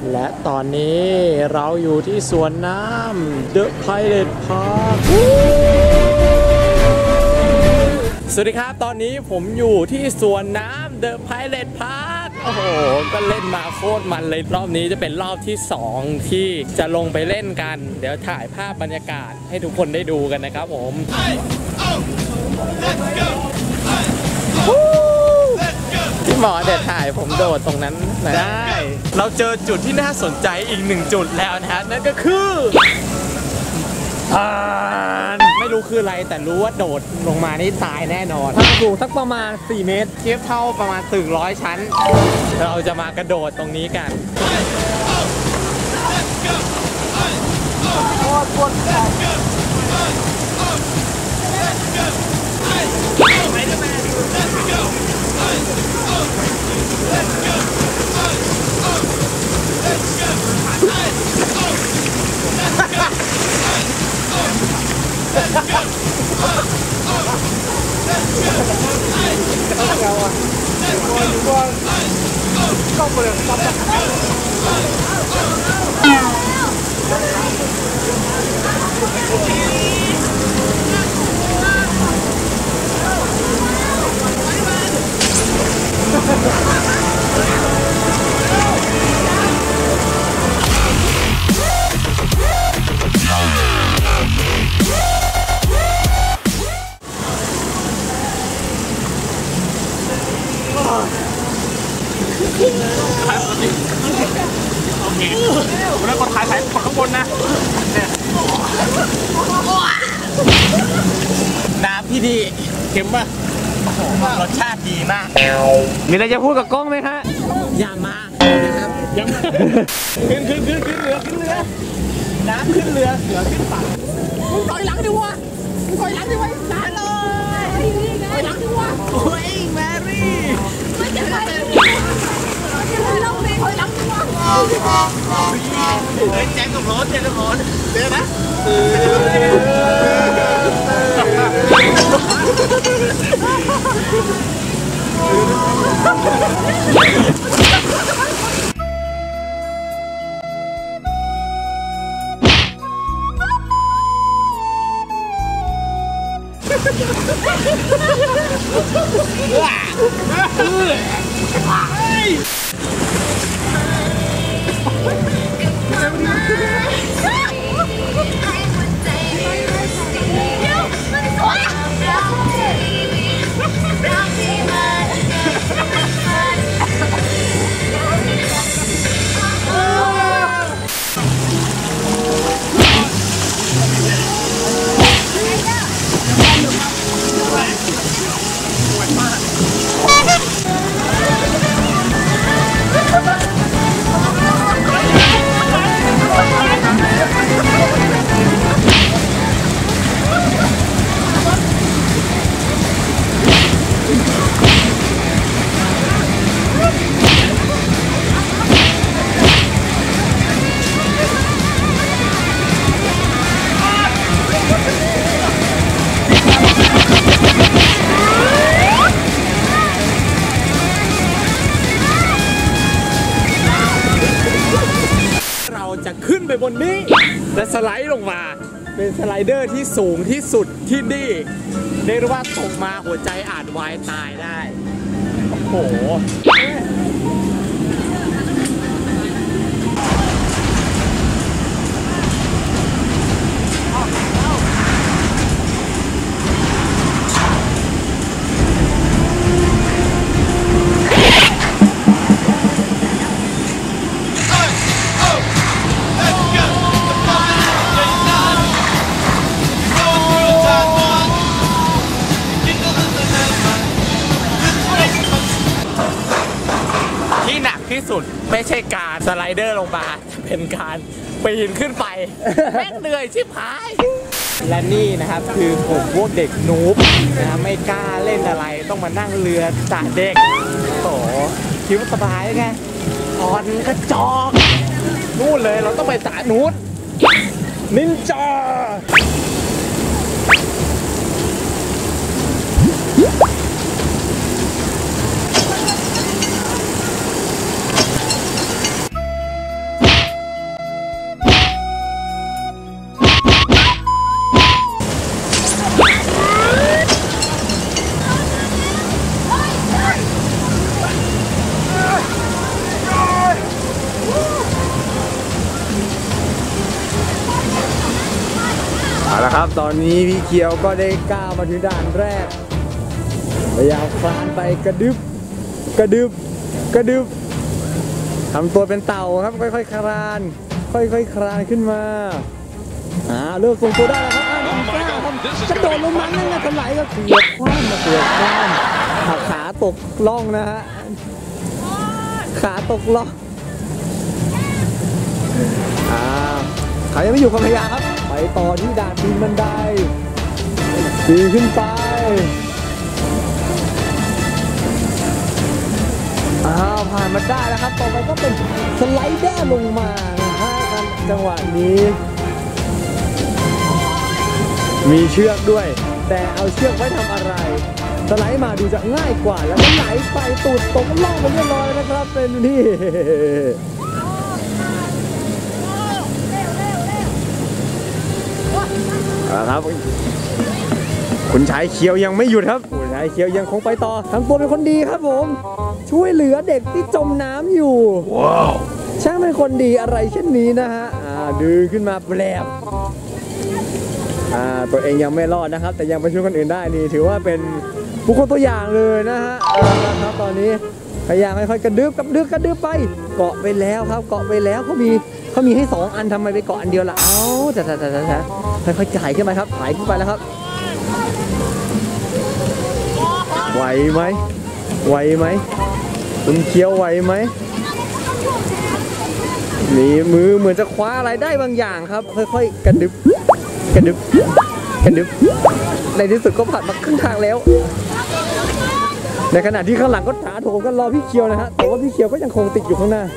และตอนนี้เราอยู่ที่สวนน้ำ The Pilot Park สวัสดีครับตอนนี้ผมอยู่ที่สวนน้ำ The Pilot Park โอ้โหก็เล่นมาโคตรมันเลยรอบนี้จะเป็นรอบที่2ที่จะลงไปเล่นกันเดี๋ยวถ่ายภาพบรรยากาศให้ทุกคนได้ดูกันนะครับผมที่หมอเดี๋ยวถ่ายผมโดดตรงนั้นได้เราเจอจุดที่น่าสนใจอีก1จุดแล้วนะฮะนั่นก็คือไม่รู้คืออะไรแต่รู้ว่าโดดลงมานี่ตายแน่นอนความสูงสักประมาณ4 เมตรเทียบเท่าประมาณตึก100 ชั้นเราจะมากระโดดตรงนี้กันผมได้กดถ่ายกดข้างบนนะน้ำที่ดีเค็มป่ะรสชาติดีมากมีอะไรจะพูดกับกล้องไหมฮะอย่ามานะครับอย่ามาขึ้นเรือน้ำขึ้นเรือเสือขึ้นฝั่งมึงถอยหลังดิวะมึงถอยหลังดิวะนานเลยถอยหลังดิวะโอ้ยแมรี่ไม่จะไปเราไม่ถอยหลังดิวะแจ้งกับรถเดี๋ยวนะจะขึ้นไปบนนี้และสไลด์ลงมาเป็นสไลเดอร์ที่สูงที่สุดที่นี่เรียกว่าตกมาหัวใจอาจวายตายได้โอ้โหที่สุดไม่ใช่การสไลเดอร์ลงมาเป็นการปีนขึ้นไปแม่งเหนื่อยชิบหายและนี่นะครับคือผมพวกเด็กนูบนะไม่กล้าเล่นอะไรต้องมานั่งเรือจากเด็กโอ้คิดว่าสบายไงอ่อนกระจอกนู่นเลยเราต้องไปจากนู้นนินจาเนะครับตอนนี้พี่เคียวก็ได้ก้าวมาถึงด่านแรกพยายามคลานไปกระดึบกระดึบกระดึบทำตัวเป็นเต่าครับค่อยๆคลานค่อยๆคลานขึ้นมาเริ่มทรงตัวได้แล้วครับน้องกล้าครับกระโดดลงมานั่นแหละถลายก็เกือบคว้ำมาเกือบคว้ำขาตกล่องนะฮะขาตกล่องเขายังไม่อยู่ความพยายามครับไปต่อที่ด่านปีนบันไดปีนขึ้นไปผ่านมาได้แล้วครับต่อไปก็เป็นสไลเดอร์ลงมานะฮะจังหวะนี้มีเชือกด้วยแต่เอาเชือกไว้ทำอะไรสไลด์มาดูจะง่ายกว่าแล้วก็ไหลไปตูดตกล่องไปเรียบร้อยนะครับเป็นที่ครับคุณชายเขียวยังไม่หยุดครับคุณชายเขียวยังคงไปต่อทำตัวเป็นคนดีครับผมช่วยเหลือเด็กที่จมน้ำอยู่ว้าวช่างเป็นคนดีอะไรเช่นนี้นะฮะดึงขึ้นมาแปลบตัวเองยังไม่รอดนะครับแต่ยังไปช่วยคนอื่นได้นี่ถือว่าเป็นบุคคลตัวอย่างเลยนะฮะครับตอนนี้พยายามค่อยๆกระดึบไปเกาะไปแล้วครับเกาะไปแล้วเขามีให้2อันทำไมไปเกาะอันเดียวล่ะแต่ค่อยๆจ่ายขึ้นไปครับถ่ายขึ้นไปแล้วครับไหวไหมคุณเคี้ยวไหวไหมนี่มือเหมือนจะคว้าอะไรได้บางอย่างครับค่อยๆกระดึบในที่สุดก็ผ่านมาครึ่งทางแล้วในขณะที่ข้างหลังก็ถาโถมกันรอพี่เคียวนะฮะแต่ว่าพี่เคียวก็ยังคงติดอยู่ข้างหน้า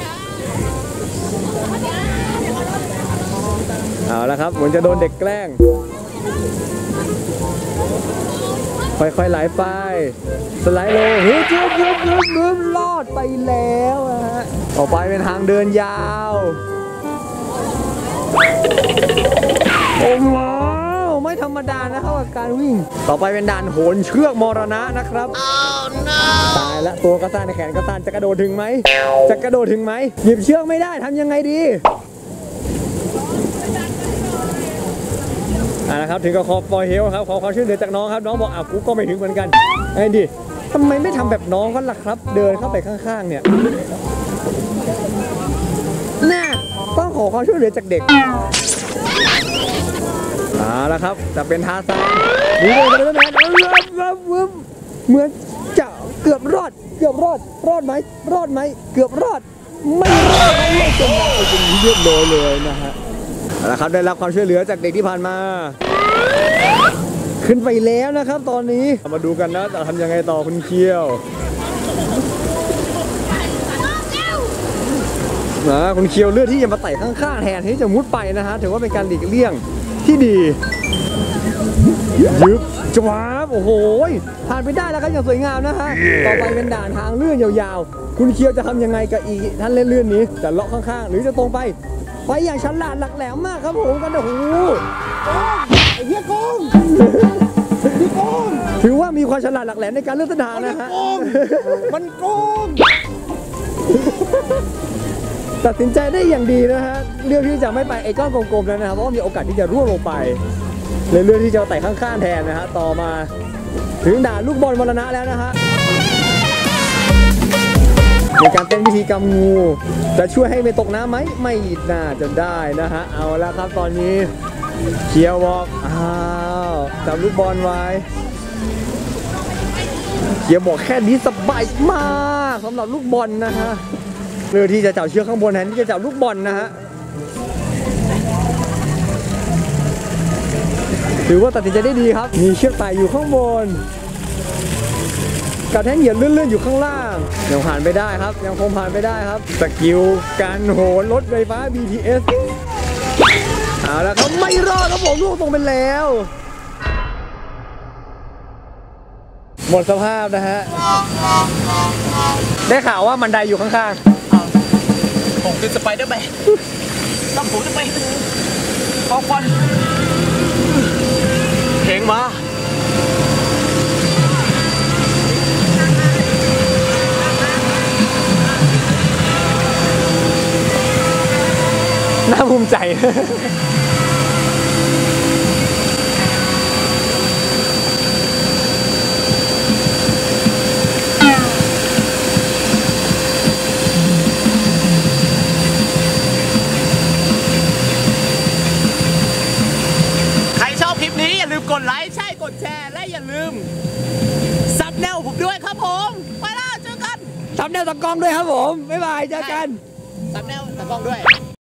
เอาละครับเหมือนจะโดนเด็กแกล้งค่อยๆไหลไปสไลด์ลงจึ๊บรอดไปแล้วนะฮะต่อไปเป็นทางเดินยาวโอ้โหไม่ธรรมดานะครับกับการวิ่งต่อไปเป็นด่านโหนเชือกมรณะนะครับ ตายละตัวกระต้านแขนกระต้านจะกระโดดถึงไหมหยิบเชือกไม่ได้ทำยังไงดีนะครับถึงกับคอปอยเฮลครับขอความช่วยเหลือจากน้องครับน้องบอกกูก็ไม่ถึงเหมือนกันไอ้ดิทำไมไม่ทำแบบน้องกันล่ะครับเดินเข้าไปข้างๆเนี่ยน่าต้องขอความช่วยเหลือจากเด็กแล้วครับจะเป็นท่าซ้ายนี่เลยเป็นแมนเหมือนจะเกือบรอดไหมเกือบรอดไม่รอดไม่จมน้ำจนเรียบร้อยเลยนะฮะแล้วครับได้รับความช่วยเหลือจากเด็กที่ผ่านมาขึ้นไปแล้วนะครับตอนนี้มาดูกันนะจะทำยังไงต่อคุณเคียวคุณเคียวเลือกที่จะมาไต่ข้างๆแทนที่จะมุดไปนะฮะถือว่าเป็นการหลีกเลี่ยงที่ดียึบจวบโอ้โหผ่านไปได้แล้วครับอย่างสวยงามนะฮะต่อไปเป็นด่านทางเลื่อนยาวๆคุณเคียวจะทำยังไงกับอีกท่านเล่นเลื่อนนี้จะเลาะข้างๆหรือจะตรงไปอย่างฉลาดหลักแหลมมากครับผมกันโอ้โหไอ้เหี้ยโกงถือว่ามีความฉลาดหลักแหลมในการเลือกเส้นทางนะฮะมันโกงตัดสินใจได้อย่างดีนะฮะเลือกที่จะไม่ไปไอ้ก้อนกลมๆแล้วนะครับเพราะว่ามีโอกาสที่จะร่วงลงไปเลยเลือกที่จะไต่ข้างๆแทนนะฮะต่อมาถึงด่านลูกบอลมรณะแล้วนะฮะในการเต้นพิธีกรรมงูจะช่วยให้ไม่ตกน้ำไหมไม่น่าจะได้นะฮะเอาแล้วครับตอนนี้เคียวบอกจับลูกบอลไว้เคียวบอกแค่นี้สบายมากสำหรับลูกบอลนะฮะเลือกที่จะจับเชือกข้างบนแทนที่จะจับลูกบอลนะฮะถือว่าตัดสินใจได้ดีครับมีเชือกไต่อยู่ข้างบนกับแท่นเหยียบเลื่อนๆอยู่ข้างล่างยังผ่านไปได้ครับยังคงผ่านไปได้ครับสกิลการโหนรถไฟฟ้า BTS เอาแล้วครับไม่รอดครับผมลูกตรงไปแล้วหมดสภาพนะฮะได้ข่าวว่าบันไดอยู่ข้างๆผมคือสไปเดอร์แมนต้องผมจะไปขอควันเพลงมาน่าภูมิใจซับแนวตะกล้องด้วยครับผมบ๊ายบายเจอกันซับแนวตะกล้องด้วย